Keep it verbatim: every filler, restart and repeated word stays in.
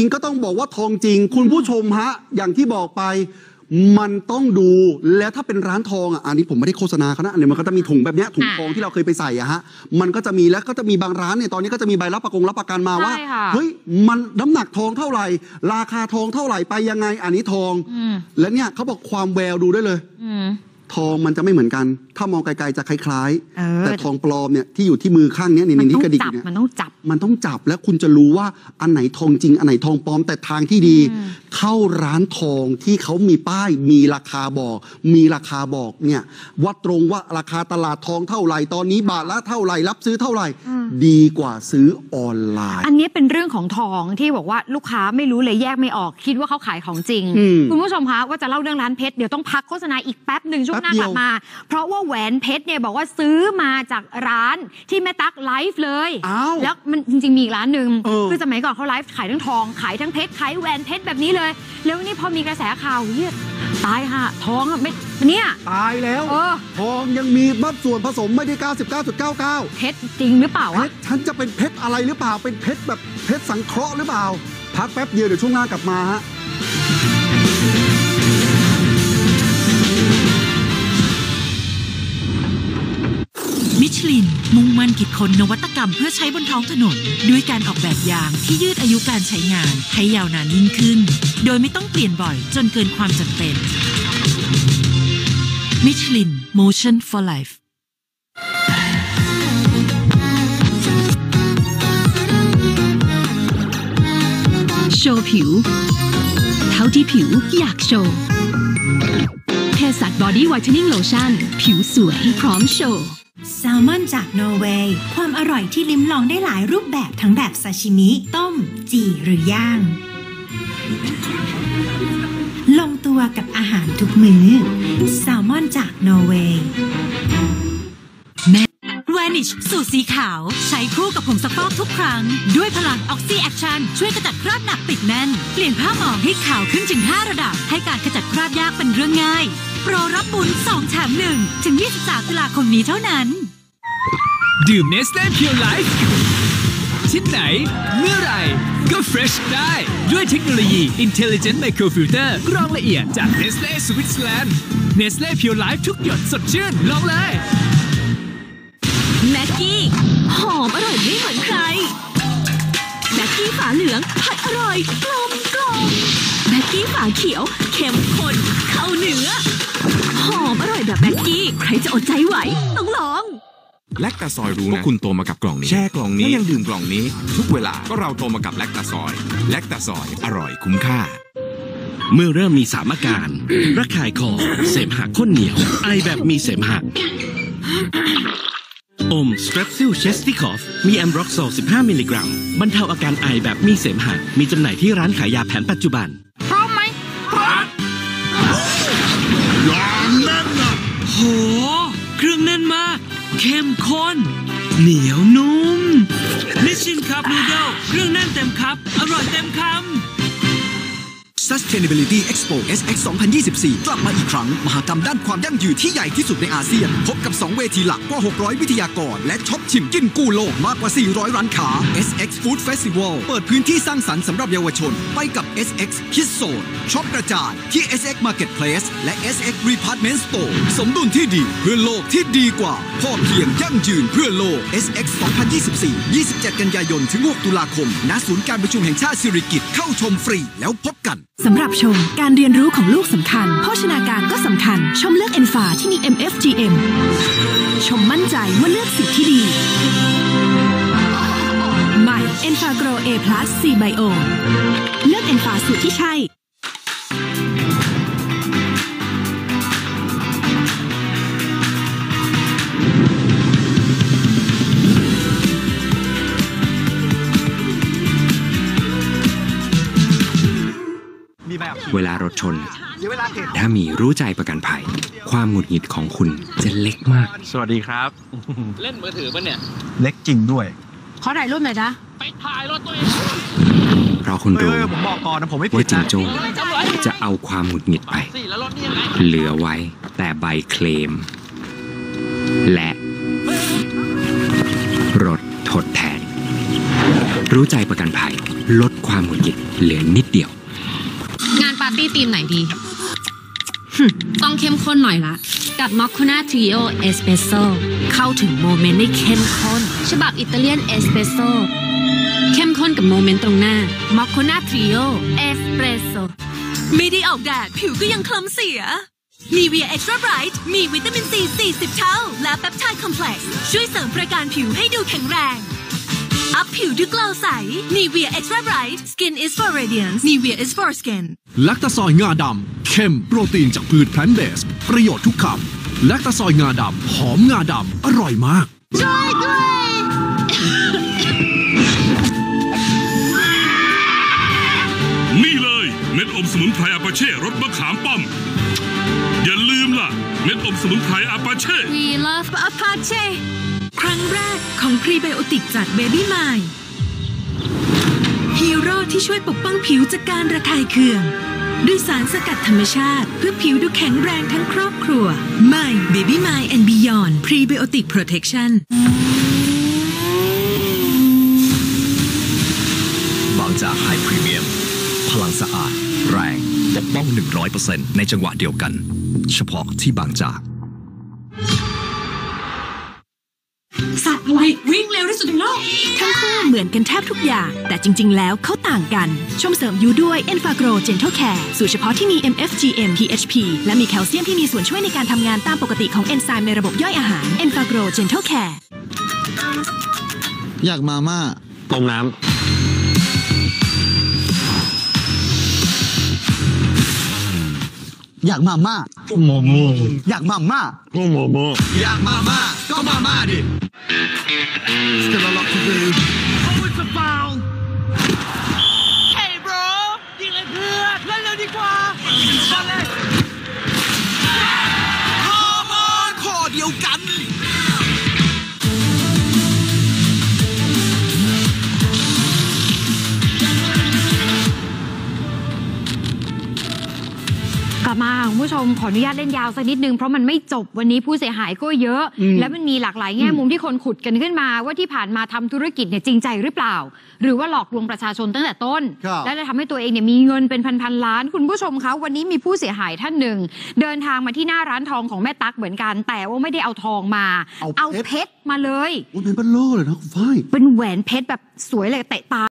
จริงก็ต้องบอกว่าทองจริงคุณผู้ชมฮะอย่างที่บอกไปมันต้องดูแล้วถ้าเป็นร้านทองอ่ะอันนี้ผมไม่ได้โฆษณาเขานะอันนี้มันก็จะมีถุงแบบนี้ถุงทองที่เราเคยไปใส่อะฮะมันก็จะมีแล้วก็จะมีบางร้านเนี่ยตอนนี้ก็จะมีใบรับประกงรับประกันมาว่าเฮ้ยมันน้ำหนักทองเท่าไหร่ราคาทองเท่าไหร่ไปยังไงอันนี้ทองและเนี่ยเขาบอกความแววดูได้เลยทองมันจะไม่เหมือนกันถ้ามองไกลๆจะคล้ายๆแต่ทองปลอมเนี่ยที่อยู่ที่มือข้างนี้ในนี้กระดิกเนี่ยมันต้องจับมันต้องจับแล้วคุณจะรู้ว่าอันไหนทองจริงอันไหนทองปลอมแต่ทางที่ดีเข้าร้านทองที่เขามีป้ายมีราคาบอกมีราคาบอกเนี่ยว่าตรงว่าราคาตลาดทองเท่าไหร่ตอนนี้บาทละเท่าไหร่รับซื้อเท่าไหร่ดีกว่าซื้อออนไลน์อันนี้เป็นเรื่องของทองที่บอกว่าลูกค้าไม่รู้เลยแยกไม่ออกคิดว่าเขาขายของจริงคุณผู้ชมคะว่าจะเล่าเรื่องร้านเพชรเดี๋ยวต้องพักโฆษณาอีกแป๊บหนึ่งช่วงหน้ากลับมาเพราะว่าแหวนเพชรเนี่ยบอกว่าซื้อมาจากร้านที่แม่ตั๊กไลฟ์เลยแล้วมันจริงๆมีอีกร้านหนึ่งคือสมัยก่อนเขาไลฟ์ขายทั้งทองขายทั้งเพชรขายแหวนเพชรแบบนี้เลยแล้วนี่พอมีกระแสข่าวเฮ้ยตายค่ะทองไม่เนี่ยตายแล้วทองยังมีบับส่วนผสมไม่ได้ เก้าสิบเก้าจุดเก้าเก้าเพชรจริงหรือเปล่าวะฉันจะเป็นเพชรอะไรหรือเปล่าเป็นเพชรแบบเพชรสังเคราะห์หรือเปล่าพักแป๊บเดียวเดี๋ยวช่วงหน้ากลับมาฮะมิชลินมุ่งมั่นคิดค้นนวัตกรรมเพื่อใช้บนท้องถนนด้วยการออกแบบยางที่ยืดอายุการใช้งานให้ยาวนานยิ่งขึ้นโดยไม่ต้องเปลี่ยนบ่อยจนเกินความจำเป็นมิชลิน Motion for Life โชว์ผิวเท่าที่ผิวอยากโชว์เภสัชบอดี้ไวท์เทนนิ่งโลชั่นผิวสวยพร้อมโชว์แซลมอนจากนอร์เวย์ความอร่อยที่ลิ้มลองได้หลายรูปแบบทั้งแบบซาชิมิต้มจี่หรือย่างลงตัวกับอาหารทุกมื้อแซลมอนจากนอร์เวย์แวนิชสูตรสีขาวใช้คู่กับผงซักฟอกทุกครั้งด้วยพลังออกซิแอคชั่นช่วยขจัดคราบหนักติดแน่นเปลี่ยนผ้าหมองให้ขาวขึ้นถึงห้าระดับให้การขจัดคราบยากเป็นเรื่องง่ายโปรรับบุญสองแถมหนึ่งถึงยี่สิบสามตุลาคมนี้เท่านั้นดื่ม Nestle Pure Life ที่ไหนเมื่อไหร่ก็ fresh ได้ด้วยเทคโนโลยี Intelligent Microfilter กรองละเอียดจาก Nestle Switzerland Nestle Pure Life ทุกหยดสดชื่นลองเลยแม็กกี้หอมอร่อยไม่เหมือนใครแม็กกี้ฝาเหลืองผัดอร่อยกลมกล่อมแม็กกี้ฝาเขียวเข้มข้นเข้าเนื้อหอมอร่อยแบบแม็กกี้ใครจะอดใจไหวต้องลองแลคตาซอยรู้นะว่าคุณโตมากับกล่องนี้แช่กล่องนี้แล้วยังดื่มกล่องนี้ทุกเวลาก็เราโตมากับแลคตาซอยแลคตาซอยอร่อยคุ้มค่าเมื่อเริ่มมีสามอาการระคายคอเสมหะข้นเหนียวไอแบบมีเสมหะอมสเตรปซิลเชสติคอฟมีแอมบร็อกโซสิบห้ามิลลิกรัมบรรเทาอาการไอแบบมีเสมหะมีจำหน่ายที่ร้านขายยาแผนปัจจุบันพร้อมไหมพร้อมยาแน่นนะโหเครื่องแน่นมากเข้มข้นเหนียวนุ่มนิชชินคัพนูโดลเครื่องแน่นเต็มคัพอร่อยเต็มคำ Sustainability Expo เอส เอ็กซ์ สองพันยี่สิบสี่ กลับมาอีกครั้งมหกรรมด้านความยั่งยืนที่ใหญ่ที่สุดในอาเซียนพบกับสองเวทีหลักกว่าหกร้อยวิทยากรและช็อปชิมกินกู้โลกมากกว่าสี่ร้อยร้านค้า เอส เอ็กซ์ Food Festival เปิดพื้นที่สร้างสรรค์สำหรับเยาวชนไปกับ เอส เอ็กซ์ Kids Zone ช็อปกระจายที่ เอส เอ็กซ์ Marketplace และ เอส เอ็กซ์ Department Store สมดุลที่ดีเพื่อโลกที่ดีกว่าพอเพียงยั่งยืนเพื่อโลก เอส เอ็กซ์ สองพันยี่สิบสี่ ยี่สิบเจ็ด กันยายนถึงหกตุลาคมณศูนย์การประชุมแห่งชาติสิริกิติ์เข้าชมฟรีแล้วพบกันสำหรับชมการเรียนรู้ของลูกสำคัญโภชนาการก็สำคัญชมเลือกเอ็นฟาที่มี เอ็ม เอฟ จี เอ็ม ชมมั่นใจว่าเลือกสิ่งที่ดีใหม่เอ็นฟาโกร A+ ซี ไบโอเลือกเอ็นฟาสูตรที่ใช่เวลารถชนถ้ามีรู้ใจประกันภัยความหงุดหงิดของคุณจะเล็กมากสวัสดีครับเล่นมือถือป่ะเนี่ยเล็กจริงด้วยขอถ่ายรูปหน่อยจ้ะไปถ่ายรถตัวเองเพราะคุณรู้ว่าจิงโจ้จะเอาความหงุดหงิดไปเหลือไว้แต่ใบเคลมและรถทดแทนรู้ใจประกันภัยลดความหงุดหงิดเหลือนิดเดียวงานปาร์ตี้ธีมไหนดี ต้องเข้มข้นหน่อยละกับมอคโคนาทริโอเอสเปรสโซ่เข้าถึงโมเมนต์ได้เข้มข้นฉบับอิตาเลียนเอสเปรสโซ่เข้มข้นกับโมเมนต์ตรงหน้ามอคโคนาทริโอเอสเปรสโซ่ไม่ได้ออกแดดผิวก็ยังคล้ำเสียนีเวียเอ็กซ์ตร้าไบรท์มีวิตามินซีสี่สิบเท่าและแปปไทด์คอมเพล็กซ์ช่วยเสริมประการผิวให้ดูแข็งแรงอัพผิวด้วยกลาวใส Nivea Extra Bright Skin is for radiance Nivea is for skin แลคตาซอยงาดำเข้มโปรตีนจากพืชแพลนท์เบสประโยชน์ทุกคำแลคตาซอยงาดำหอมงาดำอร่อยมากช่วยด้วยนี่เลยเม็ดอมสมุนไพรอาปาเช่รสมะขามป้อมอย่าลืมล่ะเม็ดอมสมุนไพรอาปาเช่ We love Apache ครั้งแรกของพรีไบโอติกจาก Baby Mind ฮีโร่ที่ช่วยปกป้องผิวจากการระคายเคืองด้วยสารสกัดธรรมชาติเพื่อผิวดูแข็งแรงทั้งครอบครัวใหม่ Baby Mind and Beyond Prebiotic Protection บางจากไฮพรีเมียมพลังสะอาดแรงปกป้อง หนึ่งร้อยเปอร์เซ็นต์ ในจังหวะเดียวกันเฉพาะที่บางจากสัตว์อะไรวิ่งเร็วที่สุดในโลกทั้งคู่เหมือนกันแทบทุกอย่างแต่จริงๆแล้วเขาต่างกันชมเสริมยูด้วย Enfagro Gentle Care สูตรเฉพาะที่มี เอ็ม เอฟ จี เอ็ม พี เอช พี และมีแคลเซียมที่มีส่วนช่วยในการทำงานตามปกติของเอนไซม์ในระบบย่อยอาหาร Enfagro Gentle Care อยากมาม่าต้มน้ำอยากมาม่าก็มาม่าอยากมาม่าก็มาม่าอยากมาม่าก็มาม่าดิ Still a lot to do Oh it's a foul Hey bro ยิงเลยเพื่อนเล่นเร็วดีกว่าบอลเลยฮอร์โมนข้อเดียวกันกลับมาคุณผู้ชมขออนุญาตเล่นยาวสักนิดนึงเพราะมันไม่จบวันนี้ผู้เสียหายก็เยอะและมันมีหลากหลายแง่มุมที่คนขุดกันขึ้นมาว่าที่ผ่านมาทำธุรกิจเนี่ยจริงใจหรือเปล่าหรือว่าหลอกลวงประชาชนตั้งแต่ต้นและจะทำให้ตัวเองเนี่ยมีเงินเป็นพันๆล้านคุณผู้ชมคะวันนี้มีผู้เสียหายท่านหนึ่งเดินทางมาที่หน้าร้านทองของแม่ตั๊กเหมือนกันแต่ว่าไม่ได้เอาทองมาเอาเพชรมาเลยเป็นเบลโล่เลยนะคุณฝ้ายเป็นแหวนเพชรแบบสวยเลยเตะตา